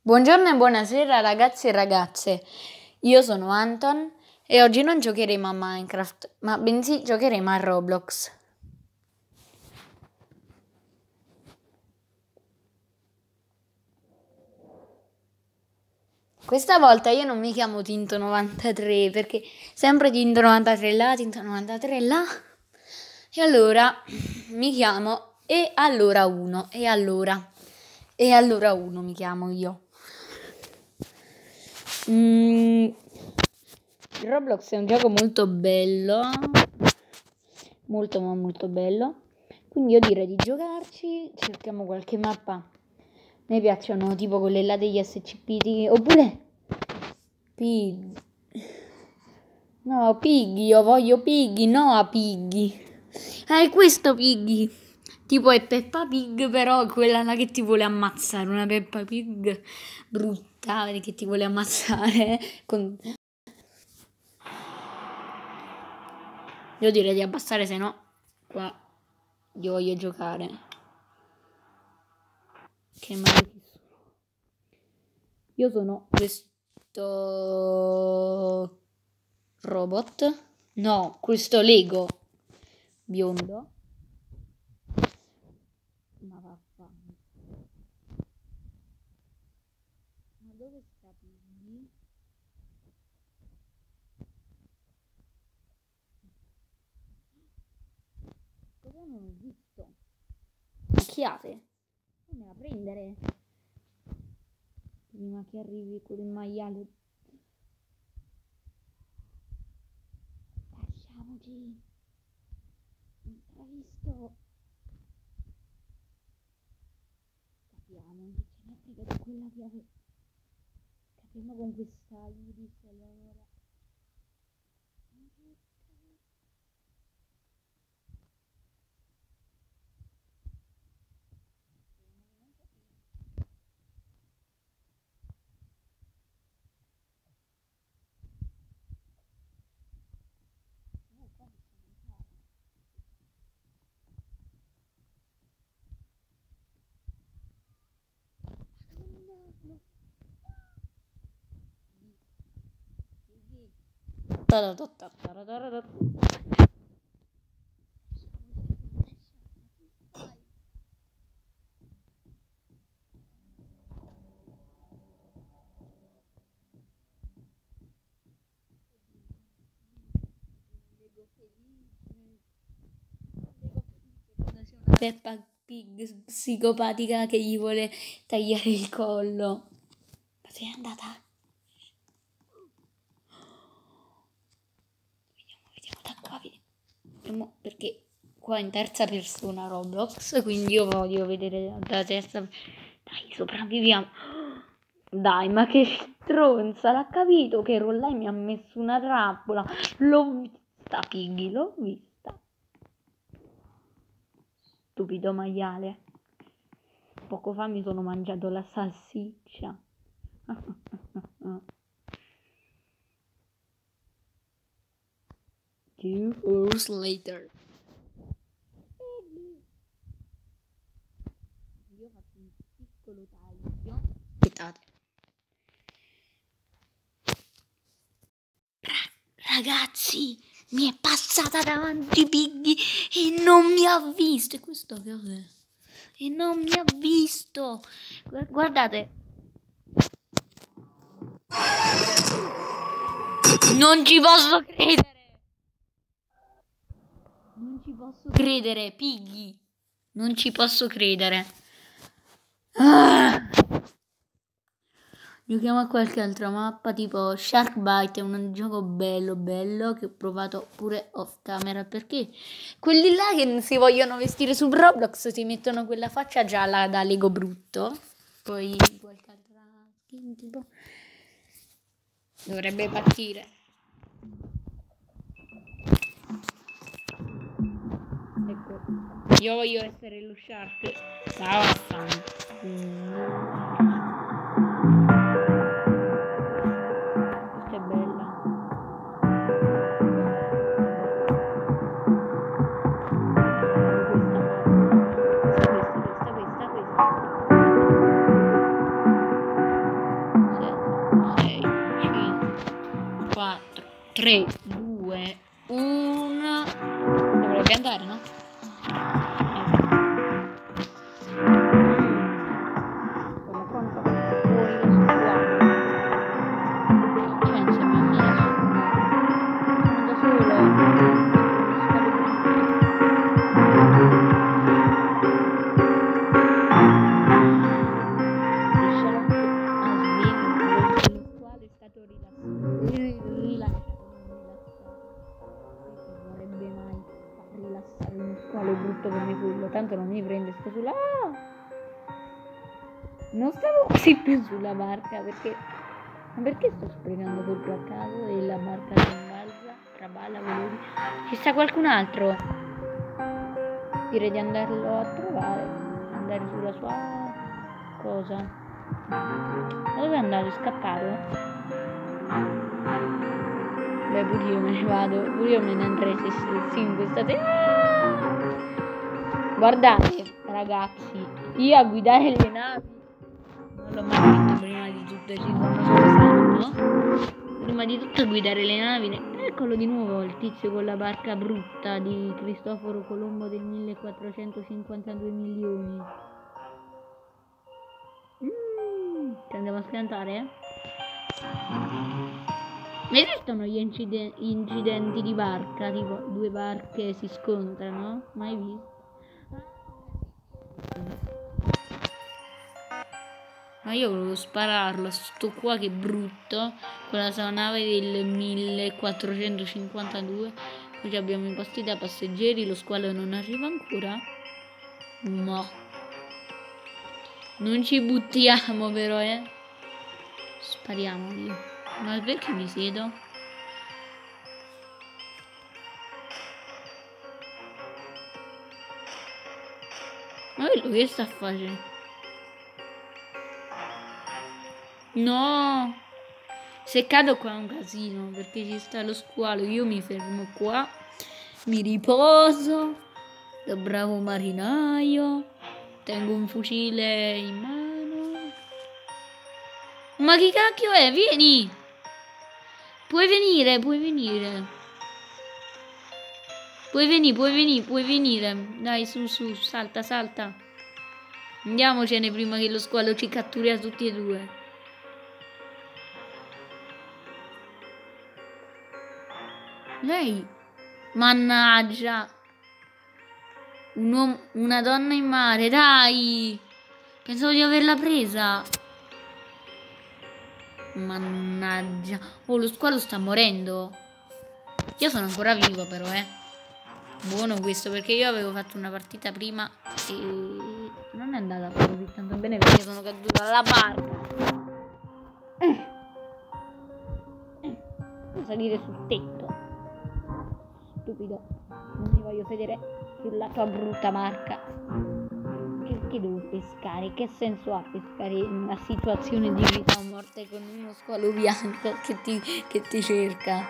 Buongiorno e buonasera ragazzi e ragazze, io sono Anton e oggi non giocheremo a Minecraft, ma bensì giocheremo a Roblox. Questa volta io non mi chiamo Tinto93 perché sempre Tinto93 là, Tinto93 là. E allora mi chiamo E allora 1 mi chiamo io. Roblox è un gioco molto bello, molto ma molto bello, quindi io direi di giocarci. Cerchiamo qualche mappa. Mi piacciono tipo quelle là degli SCP, oppure Pig. No, Piggy, io voglio Piggy, no a Piggy. È questo Piggy. Tipo è Peppa Pig, però quella là che ti vuole ammazzare, una Peppa Pig brutta che ti vuole ammazzare. Io direi di abbassare, se no qua io voglio giocare. Che male. Io sono questo robot. No, questo Lego biondo. Ma vaffanculo. Ma dove sta Piggy? Cosa non ho visto? Macchiate. Fammela prendere. Prima che arrivi quel maiale. Lasciamoci. Non l'ha visto. Capiamo che ce ne frega di quella che capiamo con questa Iris allora. Peppa Pig psicopatica che gli vuole tagliare il collo. Ma sei andata? Vediamo da qua. Vediamo, perché qua in terza persona Roblox, quindi io voglio vedere da terza. Dai, sopravviviamo. Dai, ma che stronza, l'ha capito che lei mi ha messo una trappola. L'ho vista, Piggy, l'ho vista. Stupido maiale. Poco fa mi sono mangiato la salsiccia. 2 hours later. Io faccio un piccolo taglio. Aspettate. Ragazzi, mi è passata davanti Piggy e non mi ha visto. E questo che cos'è? E non mi ha visto. Guardate. Non ci posso credere. Non ci posso credere, Piggy. Non ci posso credere. Giochiamo a qualche altra mappa, tipo Shark Bite, è un gioco bello che ho provato pure off camera, perché quelli là che si vogliono vestire su Roblox si mettono quella faccia gialla da Lego brutto. Poi qualche altra skin tipo dovrebbe partire. Ecco, io voglio essere lo Shark. 3, 2, 1. Dovrebbe andare, no? Tanto non mi prende, sto sulla... Non stavo così più sulla barca perché... Ma perché sto sprecando colpo a caso e la barca traballa veloce? Ci sta qualcun altro? Direi di andarlo a trovare, andare sulla sua cosa. Ma dove è andato? È scappato? Beh, pure io me ne vado, pure io me ne andrei se in questa Guardate ragazzi, io a guidare le navi non l'ho mai fatto prima di tutto, ci sono solo no? Prima di tutto a guidare le navi, eccolo di nuovo il tizio con la barca brutta di Cristoforo Colombo del 1452 milioni. Ci andiamo a schiantare? Esistono gli incidenti di barca, tipo 2 barche si scontrano? Mai visto? Ma io volevo spararlo a sto qua che è brutto, con la sua nave del 1452. Qui abbiamo i posti da passeggeri, lo squalo non arriva ancora. No. Non ci buttiamo però, Spariamogli. Ma perché mi siedo? Ma quello che sta facendo? No, se cado qua è un casino perché ci sta lo squalo. Io mi fermo qua, mi riposo da bravo marinaio, tengo un fucile in mano. Ma che cacchio è? Vieni! Puoi venire. Puoi venire. Dai, su, salta. Andiamocene prima che lo squalo ci cattura tutti e due. Lei, mannaggia, una donna in mare, dai, pensavo di averla presa. Mannaggia, oh, lo squalo sta morendo. Io sono ancora vivo però, Buono questo perché io avevo fatto una partita prima e non è andata così tanto bene perché sono caduta dalla barca. Devo salire sul tetto. Stupido, non mi voglio sedere sulla tua brutta barca. Perché devo pescare? Che senso ha pescare in una situazione di vita o morte con uno squalo bianco che ti cerca?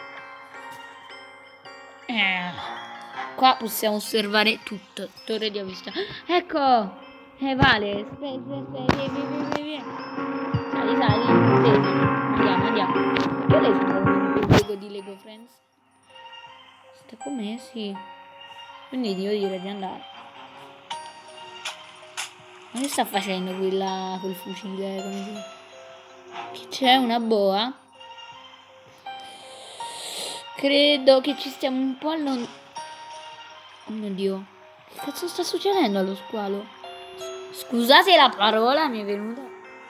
Qua possiamo osservare tutto. Torre di avvista. Ecco! Vale. Via. Sali. Andiamo. Perché lei sembra un gioco di Lego Friends? Sta com'è? Sì. Quindi devo dire di andare. Ma che sta facendo quella col fucile? Che c'è? Una boa? Credo che ci stiamo un po' allontanando. Oh mio Dio. Che cazzo sta succedendo allo squalo? Scusate la parola, mi è venuta.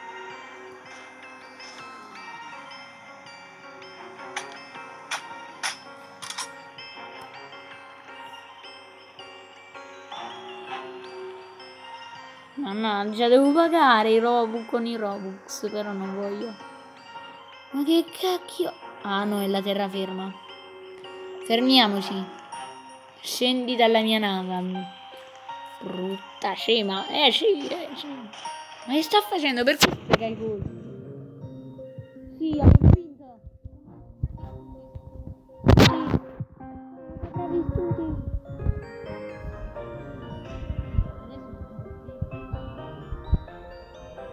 Mannaggia, devo pagare i Robux con i Robux, però non voglio. Ma che cacchio? Ah no, è la terraferma. Fermiamoci. Scendi dalla mia nave. Brutta scema. Sì. Ma che sta facendo? Perché frega i colpi? Sì, abbiamo vinto. Sì. Bravi tutti.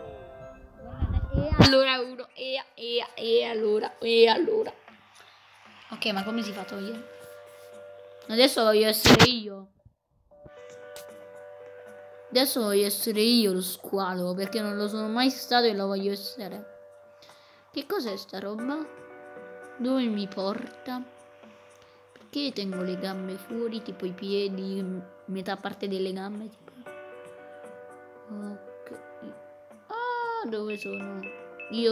Allora uno. E allora. Ok, ma come si fa a togliere? Adesso voglio essere io. Adesso voglio essere io lo squalo, perché non lo sono mai stato e lo voglio essere. Che cos'è sta roba? Dove mi porta? Perché tengo le gambe fuori, tipo i piedi, metà parte delle gambe, tipo. Ok. Ah, dove sono? Io,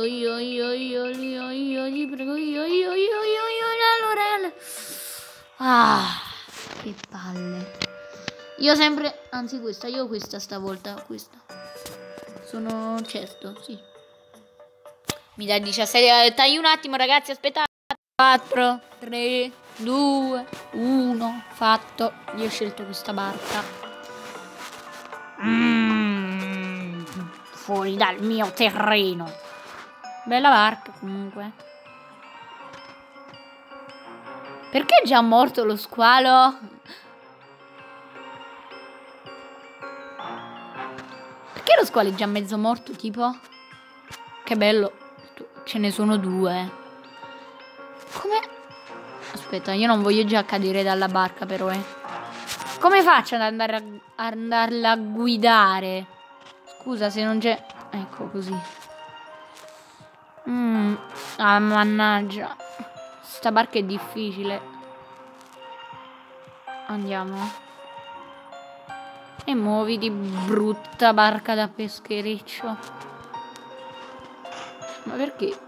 ti prego, allora. Ah, che palle. Io sempre, anzi questa stavolta, questa. Sono cesto, sì. Mi dà 17, tagli un attimo ragazzi, aspettate. 4, 3, 2, 1, fatto. Io ho scelto questa barca. Fuori dal mio terreno. Bella barca comunque. Perché è già morto lo squalo? Perché lo squalo è già mezzo morto tipo? Che bello. Ce ne sono 2. Come? Aspetta, io non voglio già cadere dalla barca però, Come faccio ad andarla a guidare? Scusa se non c'è... Ecco così. Ah, mannaggia. Sta barca è difficile. Andiamo. E muoviti, brutta barca da peschereccio. Ma perché?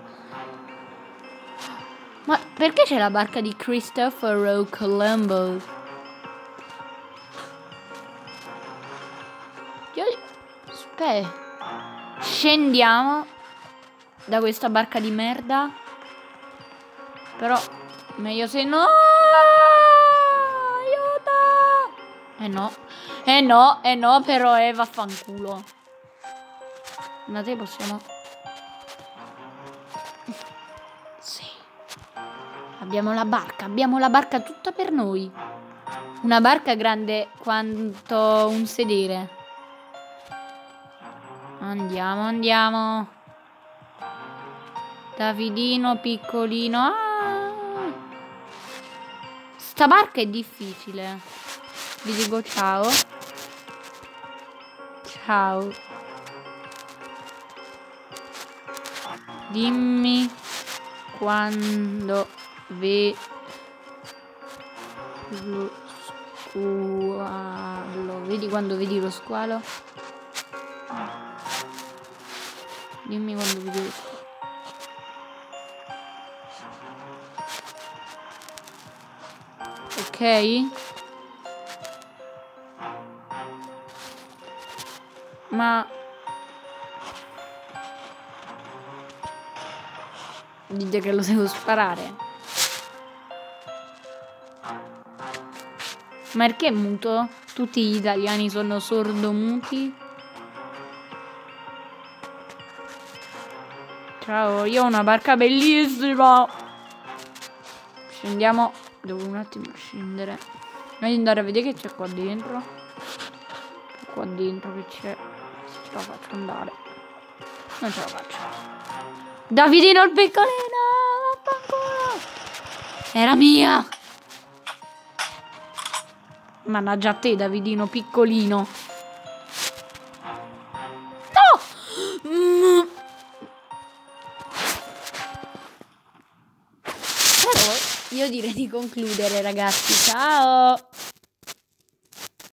Ma perché c'è la barca di Cristoforo Colombo? Aspetta. Scendiamo da questa barca di merda. Però meglio se no. Aiuto. No, però vaffanculo. Ma te possiamo. Sì. Abbiamo la barca tutta per noi. Una barca grande quanto un sedere. Andiamo. Davidino piccolino. Ah. Sta barca è difficile. Vi dico ciao. Ciao. Dimmi quando vedi lo squalo. Vedi quando vedi lo squalo? Dimmi quando vedi lo squalo. Ok? Ma dite che lo devo sparare. Ma perché è muto? Tutti gli italiani sono sordomuti. Ciao, io ho una barca bellissima. Scendiamo. Devo un attimo scendere. Voglio andare a vedere che c'è qua dentro. Qua dentro che c'è. Ce la faccio andare. Non ce la faccio. Davidino il piccolino. Vaffanculo. Era mia. Mannaggia a te, Davidino piccolino. No! Però io direi di concludere, ragazzi. Ciao!